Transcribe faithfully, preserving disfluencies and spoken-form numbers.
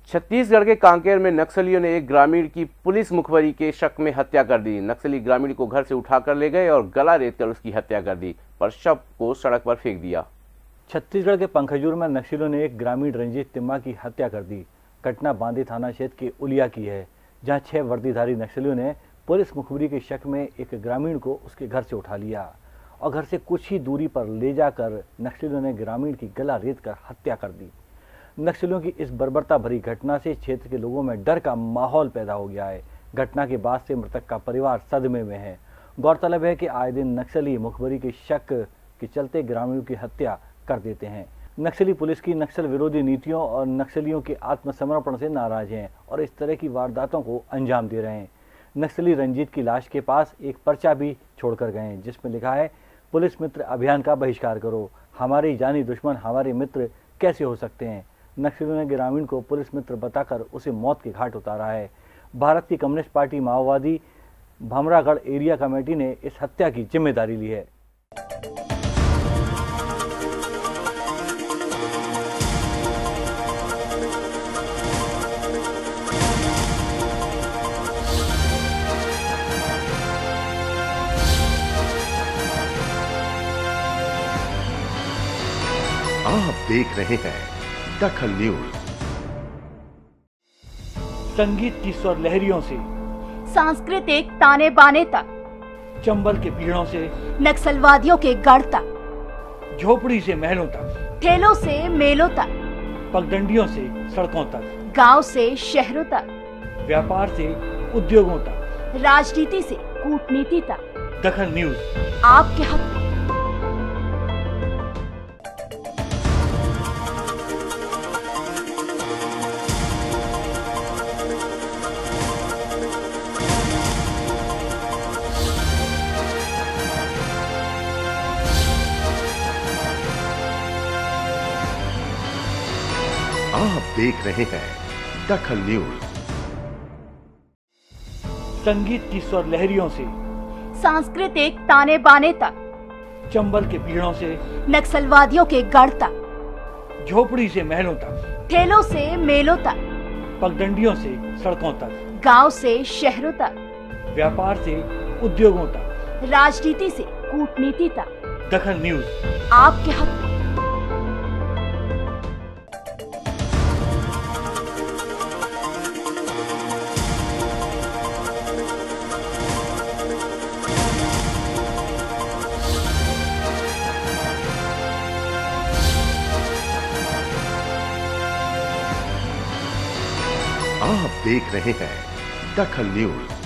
छत्तीसगढ़ के कांकेर में नक्सलियों ने एक ग्रामीण की पुलिस मुखबरी के शक में हत्या कर दी। नक्सली ग्रामीण को घर से उठाकर ले गए और गला रेतकर उसकी हत्या कर दी, पर शव को सड़क पर फेंक दिया। छत्तीसगढ़ के पंखजूर में नक्सलियों ने एक ग्रामीण रंजीत तिम्मा की हत्या कर दी। घटना बांदी थाना क्षेत्र के उलिया की है, जहां छह वर्दीधारी नक्सलियों ने पुलिस मुखबरी के शक में एक ग्रामीण को उसके घर से उठा लिया और घर से कुछ ही दूरी पर ले जाकर नक्सलियों ने ग्रामीण की गला रेत कर हत्या कर दी। नक्सलियों की इस बर्बरता भरी घटना से क्षेत्र के लोगों में डर का माहौल पैदा हो गया है। घटना के बाद से मृतक का परिवार सदमे में है। गौरतलब है कि आए दिन नक्सली मुखबरी के शक के चलते ग्रामीणों की हत्या कर देते हैं। नक्सली पुलिस की नक्सल विरोधी नीतियों और नक्सलियों के आत्मसमर्पण से नाराज हैं और इस तरह की वारदातों को अंजाम दे रहे हैं। नक्सली रंजीत की लाश के पास एक पर्चा भी छोड़कर गए हैं, जिसमें लिखा है, पुलिस मित्र अभियान का बहिष्कार करो, हमारे जानी दुश्मन हमारे मित्र कैसे हो सकते हैं। नक्सलियों ने ग्रामीण को पुलिस मित्र बताकर उसे मौत के घाट उतारा है। भारत की कम्युनिस्ट पार्टी माओवादी भमरागढ़ एरिया कमेटी ने इस हत्या की जिम्मेदारी ली है। आप देख रहे हैं दखल न्यूज। संगीत की स्वर लहरियों से सांस्कृतिक ताने बाने तक, चंबल के पीड़ों से नक्सलवादियों के गढ़ तक, झोपड़ी से महलों तक, ठेलों से मेलों तक, पगडंडियों से सड़कों तक, गांव से शहरों तक, व्यापार से उद्योगों तक, राजनीति से कूटनीति तक, दखल न्यूज आपके हक में। आप देख रहे हैं दखल न्यूज। संगीत की स्वर लहरियों से सांस्कृतिक ताने बाने तक, चंबल के पीड़ों से नक्सलवादियों के गढ़ तक, झोपड़ी से महलों तक, ठेलों से मेलों तक, पगडंडियों से सड़कों तक, गांव से शहरों तक, व्यापार से उद्योगों तक, राजनीति से कूटनीति तक, दखल न्यूज आपके हक में। आप देख रहे हैं दखल न्यूज।